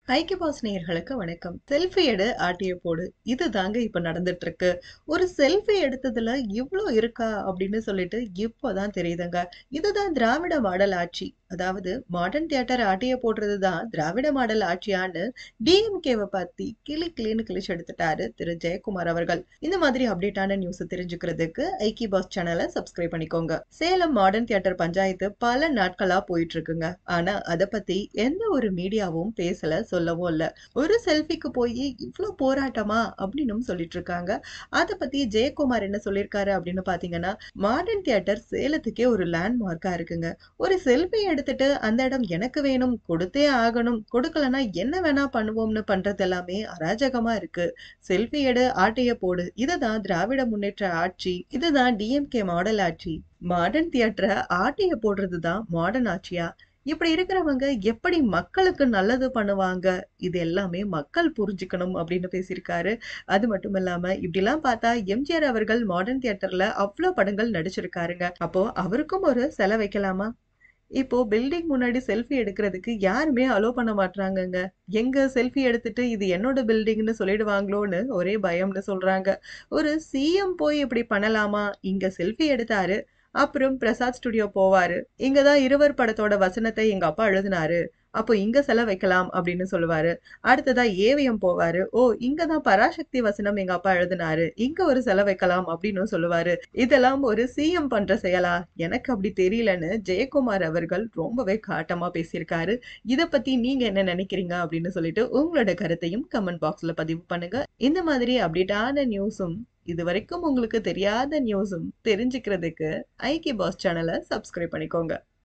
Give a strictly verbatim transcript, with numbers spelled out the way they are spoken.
ஐக்கிய பாஸ் நேயர்களுக்கு வணக்கம். செல்ஃபி எடு, ஆட்டிய போடு. இதுதாங்க இப்ப நடந்துட்டு இருக்கு. ஒரு செல்ஃபி எடுத்ததுல இவ்ளோ இருக்கா அப்படின்னு சொல்லிட்டு இப்பதான் தெரியுதுங்க. இதுதான் திராவிட மாடல் ஆட்சி. அதாவது மாடர்ன் தியேட்டர் ஆட்டிய போடுறது தான் திராவிட மாடல் ஆட்சியான்னு டிஎம்கேவ பத்தி கிளி கிளின்னு கிழிச்சு எடுத்துட்டாரு திரு ஜெயக்குமார் அவர்கள். இந்த மாதிரி அப்டேட்டான நியூஸ் தெரிஞ்சுக்கிறதுக்கு ஐக்கிய பாஸ் சேனலை சப்ஸ்கிரைப் பண்ணிக்கோங்க. சேலம் மாடர்ன் தியேட்டர் பஞ்சாயத்து பல நாட்களா போயிட்டு இருக்குங்க. ஆனா அத பத்தி எந்த ஒரு மீடியாவும் பேசல, சொல்லவும் இல்ல. ஒரு செல்ஃபிக்கு போய் இவ்ளோ போராட்டமா அப்படின்னும் சொல்லிட்டு இருக்காங்க. அத பத்தி ஜெயக்குமார் என்ன சொல்லியிருக்காரு அப்படின்னு பாத்தீங்கன்னா, மாடர்ன் தியேட்டர் சேலத்துக்கே ஒரு லேண்ட்மார்க்கா இருக்குங்க. ஒரு செல்ஃபி எடுத்துட்டு அந்த இடம் எனக்கு வேணும், கொடுத்தே ஆகணும், கொடுக்கலன்னா என்ன வேணா பண்ணுவோம்னு பண்றது எல்லாமே அராஜகமா இருக்கு. செல்ஃபி எடு, ஆட்டைய போடு. இதுதான் திராவிட முன்னேற்ற ஆட்சி. இதுதான் டிஎம்கே மாடல் ஆட்சி. மாடர்ன் தியேட்டர ஆட்டைய போடுறதுதான் மாடர்ன் ஆட்சியா? இப்படி இருக்கிறவங்க எப்படி மக்களுக்கு நல்லது பண்ணுவாங்க? இது எல்லாமே மக்கள் புரிஞ்சுக்கணும் அப்படின்னு பேசியிருக்காரு. அது மட்டும் இல்லாம இப்படிலாம் பார்த்தா எம்ஜிஆர் அவர்கள் மாடர்ன் தியேட்டர்ல அவ்ளோ படங்கள் நடிச்சிருக்காருங்க. அப்போ அவருக்கும் ஒரு செல வைக்கலாமா? இப்போ பில்டிங் முன்னாடி செல்ஃபி எடுக்கிறதுக்கு யாருமே அலோ பண்ண மாட்றாங்கங்க. எங்க செல்ஃபி எடுத்துட்டு இது என்னோட பில்டிங்ன்னு சொல்லிடுவாங்களோன்னு ஒரே பயம்னு சொல்றாங்க. ஒரு சிஎம் போய் இப்படி பண்ணலாமா? இங்க செல்ஃபி எடுத்தாரு. அப்புறம் பிரசாத் ஸ்டுடியோ போவாரு. இங்க தான் இருவர் படத்தோட வசனத்தை எங்க அப்பா எழுதினாரு. அப்போ இங்க செல வைக்கலாம் அப்படின்னு சொல்லுவாரு. அடுத்ததா ஏவிஎம் போவாரு. ஓ, இங்க தான் பராசக்தி வசனம் எங்க அப்பா எழுதினாரு. இங்க ஒரு செல வைக்கலாம் அப்படின்னு சொல்லுவாரு. இதெல்லாம் ஒரு சிஎம் பண்ற செயலா? எனக்கு அப்படி தெரியலன்னு ஜெயக்குமார் அவர்கள் ரொம்பவே காட்டமா பேசியிருக்காரு. இத பத்தி நீங்க என்ன நினைக்கிறீங்க அப்படின்னு சொல்லிட்டு உங்களோட கருத்தையும் கமெண்ட் பாக்ஸ்ல பதிவு பண்ணுங்க. இந்த மாதிரி அப்டேட்டான நியூஸும் இதுவரைக்கும் உங்களுக்கு தெரியாத நியூஸும் தெரிஞ்சுக்கிறதுக்கு ஐக்கிய பாஸ் சேனலை சப்ஸ்கிரைப் பண்ணிக்கோங்க.